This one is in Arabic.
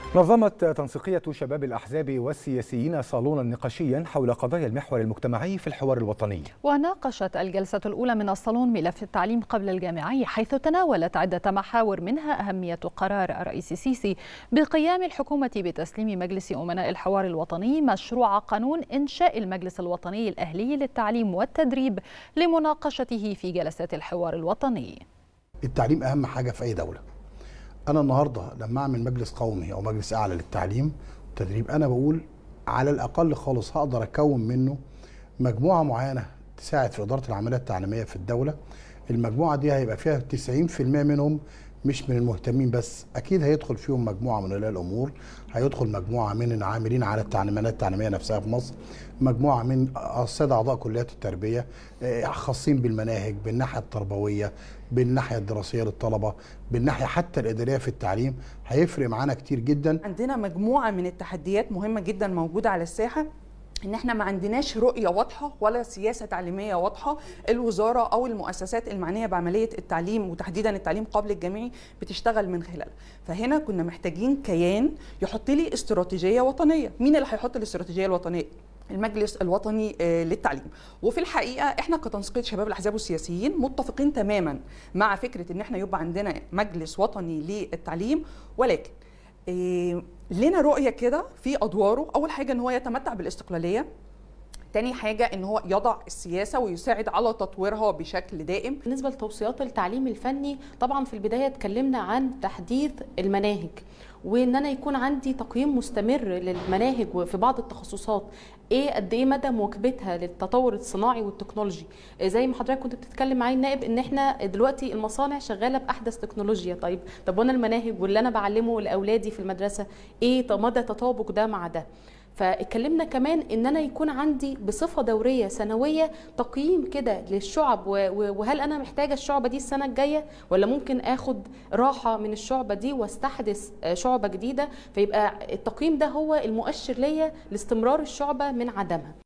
نظمت تنسيقية شباب الأحزاب والسياسيين صالونا نقاشيا حول قضايا المحور المجتمعي في الحوار الوطني. وناقشت الجلسة الأولى من الصالون ملف التعليم قبل الجامعي، حيث تناولت عدة محاور منها أهمية قرار الرئيس السيسي بقيام الحكومة بتسليم مجلس أمناء الحوار الوطني مشروع قانون إنشاء المجلس الوطني الأهلي للتعليم والتدريب لمناقشته في جلسات الحوار الوطني. التعليم أهم حاجة في أي دولة. أنا النهاردة لما أعمل مجلس قومي أو مجلس أعلى للتعليم والتدريب، أنا بقول على الأقل خالص هقدر أكون منه مجموعة معينة تساعد في إدارة العمليات التعليمية في الدولة. المجموعة دي هيبقى فيها 90% منهم مش من المهتمين بس، أكيد هيدخل فيهم مجموعة من أولياء الأمور، هيدخل مجموعة من العاملين على العمليات التعليمية نفسها في مصر، مجموعة من السادة أعضاء كليات التربية خاصين بالمناهج، بالناحية التربوية، بالناحية الدراسية للطلبة، بالناحية حتى الإدارية في التعليم. هيفرق معانا كتير جدا. عندنا مجموعة من التحديات مهمة جدا موجودة على الساحة، ان احنا ما عندناش رؤية واضحة ولا سياسة تعليمية واضحة الوزارة او المؤسسات المعنية بعملية التعليم وتحديدا التعليم قبل الجامعي بتشتغل من خلالها. فهنا كنا محتاجين كيان يحط لي استراتيجية وطنية. مين اللي هيحط الاستراتيجية الوطنية؟ المجلس الوطني للتعليم. وفي الحقيقه احنا كتنسيقيه شباب الاحزاب والسياسيين متفقين تماما مع فكره ان احنا يبقى عندنا مجلس وطني للتعليم، ولكن لنا رؤيه كده في ادواره. اول حاجه ان هو يتمتع بالاستقلاليه، تاني حاجة ان هو يضع السياسة ويساعد على تطويرها بشكل دائم. بالنسبة لتوصيات التعليم الفني، طبعا في البداية اتكلمنا عن تحديث المناهج، وان انا يكون عندي تقييم مستمر للمناهج في بعض التخصصات، قد ايه مدى مواكبتها للتطور الصناعي والتكنولوجي. زي ما حضرتك كنت بتتكلم معايا النائب ان احنا دلوقتي المصانع شغاله باحدث تكنولوجيا. طب وانا المناهج واللي انا بعلمه لاولادي في المدرسه مدى تطابق ده مع ده. فاتكلمنا كمان ان انا يكون عندي بصفه دوريه سنويه تقييم كده للشعب، وهل انا محتاجه الشعبه دي السنه الجايه ولا ممكن اخد راحه من الشعبه دي واستحدث شعبه جديده. فيبقى التقييم ده هو المؤشر ليا لاستمرار الشعبه من عدمها.